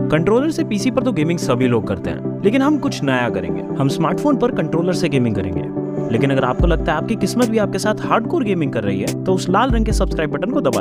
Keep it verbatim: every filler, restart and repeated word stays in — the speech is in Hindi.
कंट्रोलर से पीसी पर तो गेमिंग सभी लोग करते हैं, लेकिन हम कुछ नया करेंगे। हम स्मार्टफोन पर कंट्रोलर से गेमिंग करेंगे। लेकिन अगर आपको लगता है आपकी किस्मत भी आपके साथ हार्डकोर गेमिंग कर रही है, तो उस लाल रंग के सब्सक्राइब बटन को दबा